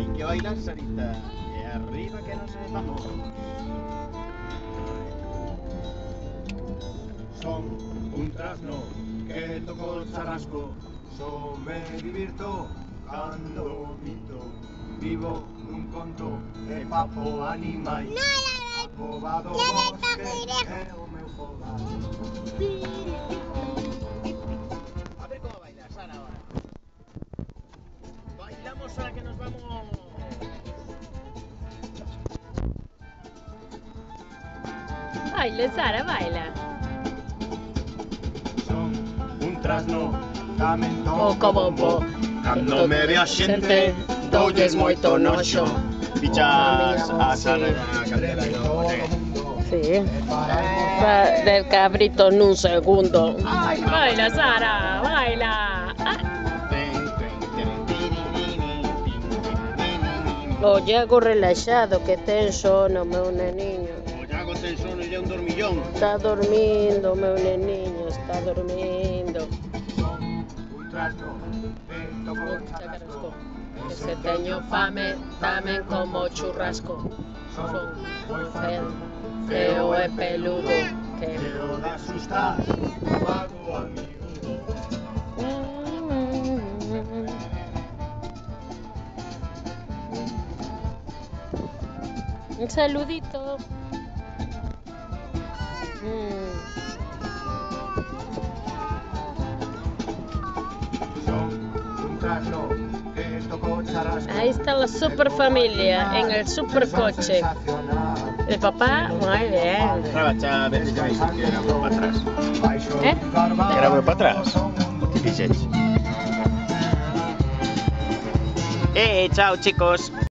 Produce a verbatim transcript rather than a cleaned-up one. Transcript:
Hay que bailar, Sarita. Y arriba que nos vamos. Son un trasno que tocó el charrasco. So me divirto cando mito. Vivo nun conto de papo animal. Apobado bosque é o meu fogar. A ver cómo baila Sara ahora. Bailamos ahora que nos vamos. Baila, Sara, baila. Son un trasno tamén O toco bombo. Cando me ve a xente, doulles moito noxo. Pichas a Sara na caldera e o colle. Sí. Va del cabrito nun segundo. Baila, Sara, baila. Ah. O Iago relaxado que ten sono, meu neniño. O Iago ten sono e é un dormillón. Está dormindo, meu neniño, está dormindo. Un trasno que tocó el charrasco. Que se teño fame, tamén como churrasco. Son moi feo, feo e peludo. Que Quiero de asustar, vago a miúdo. Un saludito. Mm. Son un trasno que tocó charrasco. Ahí está la super familia en el super coche. El papá, muy bien. Rabacha, veces ya veis que era muy para atrás. ¿Eh? Era muy para atrás. ¿Qué dices? Eh, chao chicos.